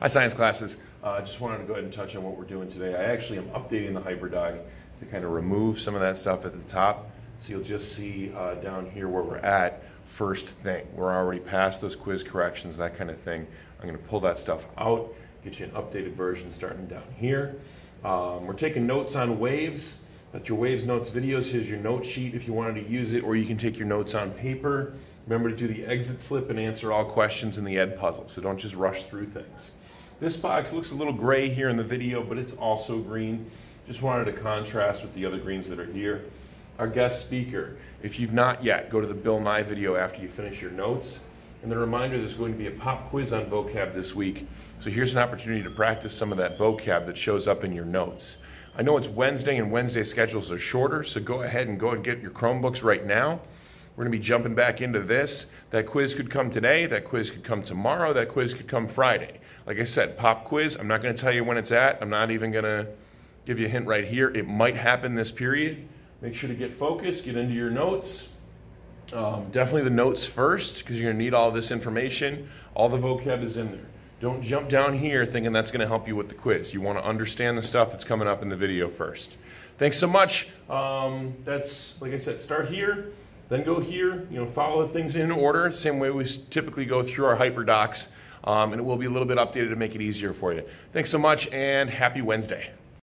Hi, science classes. Just wanted to go ahead and touch on what we're doing today. I actually am updating the HyperDog to kind of remove some of that stuff at the top. So you'll just see down here where we're at, first thing. We're already past those quiz corrections, that kind of thing. I'm going to pull that stuff out, get you an updated version starting down here. We're taking notes on waves. That's your Waves Notes videos. Here's your note sheet if you wanted to use it, or you can take your notes on paper. Remember to do the exit slip and answer all questions in the ed puzzle, so don't just rush through things. This box looks a little gray here in the video, but it's also green. Just wanted to contrast with the other greens that are here. Our guest speaker, if you've not yet, go to the Bill Nye video after you finish your notes. And the reminder, there's going to be a pop quiz on vocab this week. So here's an opportunity to practice some of that vocab that shows up in your notes. I know it's Wednesday and Wednesday schedules are shorter, so go ahead and get your Chromebooks right now. We're going to be jumping back into this. That quiz could come today, that quiz could come tomorrow, that quiz could come Friday. Like I said, pop quiz, I'm not going to tell you when it's at. I'm not even going to give you a hint right here. It might happen this period. Make sure to get focused, get into your notes. Definitely the notes first, because you're going to need all this information. All the vocab is in there. Don't jump down here thinking that's going to help you with the quiz. You want to understand the stuff that's coming up in the video first. Thanks so much. That's, like I said, start here. Then go here, follow things in order, same way we typically go through our HyperDocs, and it will be a little bit updated to make it easier for you. Thanks so much, and happy Wednesday.